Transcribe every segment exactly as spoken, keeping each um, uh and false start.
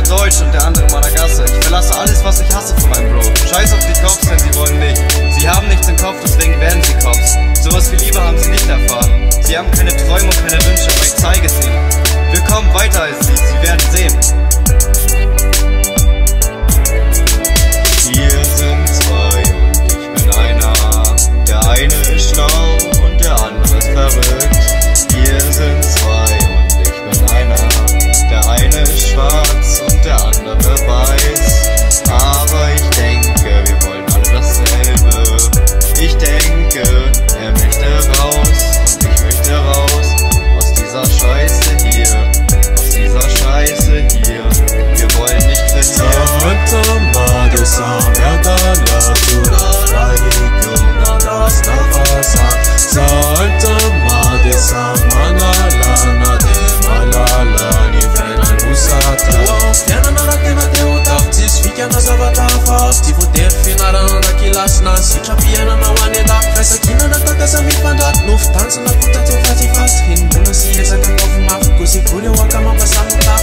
Deutsch und der andere Madagaskar. Ich verlasse alles, was ich hasse von meinem Bro. Scheiß auf die Cops, denn sie wollen nicht. Sie haben nichts im Kopf, deswegen werden sie Cops. Sowas wie Liebe haben sie nicht erfahren. Sie haben keine Träume und keine Wünsche, aber ich zeige es ihnen. Wir kommen weiter als sie, sie werden sehen. Wir sind zwei und ich bin einer. Der eine ist schlau und der andere ist verrückt. Wir sind zwei und ich bin einer. Der eine ist schwarz und der andere weiß. Aber ich denke, wir wollen alle dasselbe. Ich denke, er möchte raus und ich möchte raus. Aus dieser Scheiße hier, aus dieser Scheiße hier. Wir wollen nicht Ti fuder finaranda que lasna si chapiana na waneda Festa kina na toca sa mi panda Nuf tansa na puta to fati fast Hin buna si esa ka kofu maf Kusi kuri waka mama sa muta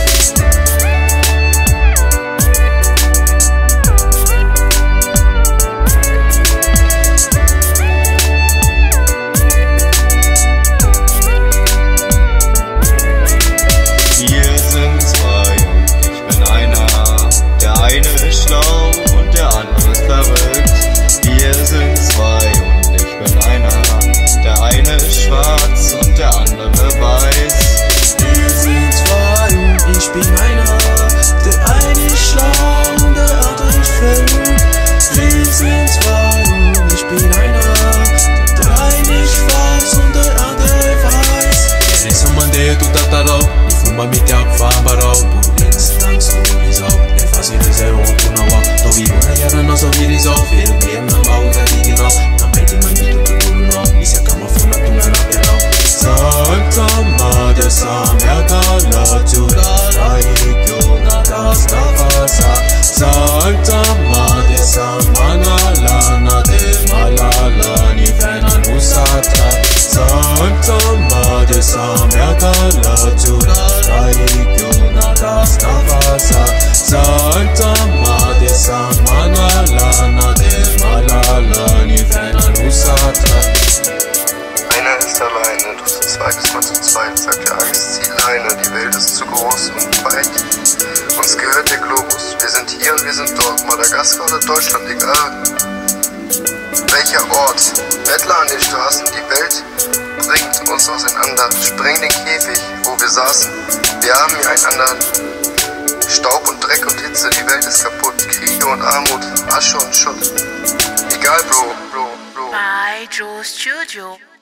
Wir sind zwei und ich bin einer. Der eine ist schlau und der andere ist verrückt. Wir sind zwei und ich bin einer. Der eine ist schwarz und der andere weiß. Wir sind zwei und ich bin einer. Der eine ist schlau und der andere ist verrückt. Wir sind zwei und ich bin einer. Der eine ist schwarz und der andere weiß. Essa mandeia tu tatarau, ni fuma mi te akfambarau. Burins tanks no visau, ne fasi de zero tu na wa. To vivo na yara no so virizau, feel bien na mau da diginau. Na maiti manito tu dulu no, ni se kama funa tu na napianau. Santa Madre Samyata la tura, raikyo na rasta vasa. Santa Madre Samana lana de malala ni vena nusatra. Santa Madre Samyata la tura, raikyo na rasta vasa. Santa Madre Samana lana de malala ni vena nusatra. Einer ist alleine, doch zu zweit ist man zu zweit, sagt der Angst, zieh Leine, die Welt ist zu groß und weit. Uns gehört der Globus, wir sind hier und wir sind dort, Madagaskar oder Deutschland, egal. Welcher Ort? Bettler an den Straßen, die Welt bringt uns auseinander. Spreng den Käfig, wo wir saßen. Wir haben hier einen anderen. Staub und Dreck und Hitze, die Welt ist kaputt. Kriege und Armut, Asche und Schutt. Egal, Bro, Bro, Bro. By Joe Studio.